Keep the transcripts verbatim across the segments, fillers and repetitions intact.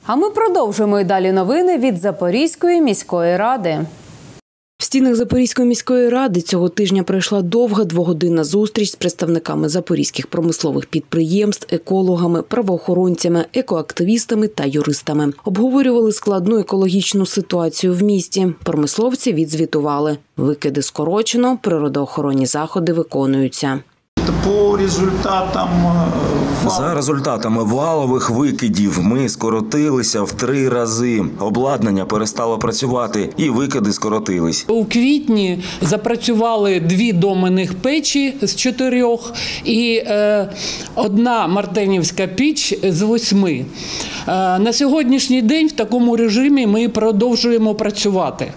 А ми продовжуємо і далі новини від Запорізької міської ради. В стінах Запорізької міської ради цього тижня пройшла довга двогодинна зустріч з представниками запорізьких промислових підприємств, екологами, правоохоронцями, екоактивістами та юристами. Обговорювали складну екологічну ситуацію в місті. Промисловці відзвітували. Викиди скорочено, природоохоронні заходи виконуються. По результатам За результатами валових викидів ми скоротилися в три рази. Обладнання перестало працювати і викиди скоротились. У квітні запрацювали дві доменних печі з чотирьох і е, одна мартенівська піч з восьми. Е, на сьогоднішній день в такому режимі ми продовжуємо працювати.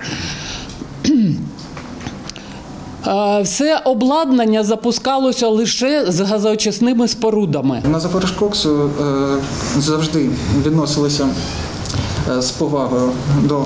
Все обладнання запускалося лише з газоочисними спорудами. На Запоріжкоксу завжди відносилися з повагою до,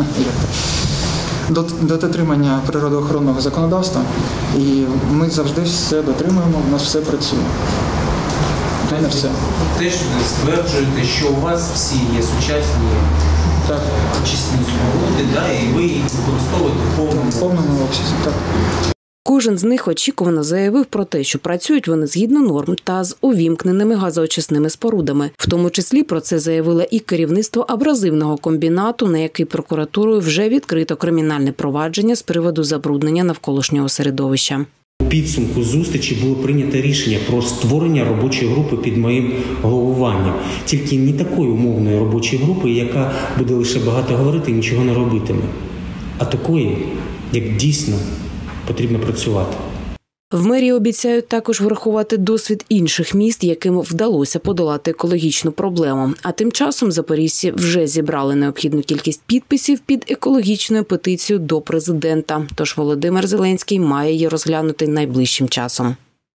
до, до дотримання природоохоронного законодавства. І ми завжди все дотримуємо, у нас все працює. Ви теж стверджуєте, що у вас всі є сучасні так. очисні споруди, да, і ви їх використовуєте в повному, повному обсязі. Так. Кожен з них очікувано заявив про те, що працюють вони згідно норм та з увімкненими газоочисними спорудами. В тому числі про це заявило і керівництво абразивного комбінату, на який прокуратурою вже відкрито кримінальне провадження з приводу забруднення навколишнього середовища. У підсумку зустрічі було прийнято рішення про створення робочої групи під моїм головуванням. Тільки не такої умовної робочої групи, яка буде лише багато говорити і нічого не робитиме, а такої, як дійсно потрібно працювати. В мерії обіцяють також врахувати досвід інших міст, яким вдалося подолати екологічну проблему. А тим часом запоріжці вже зібрали необхідну кількість підписів під екологічною петицією до президента. Тож Володимир Зеленський має її розглянути найближчим часом.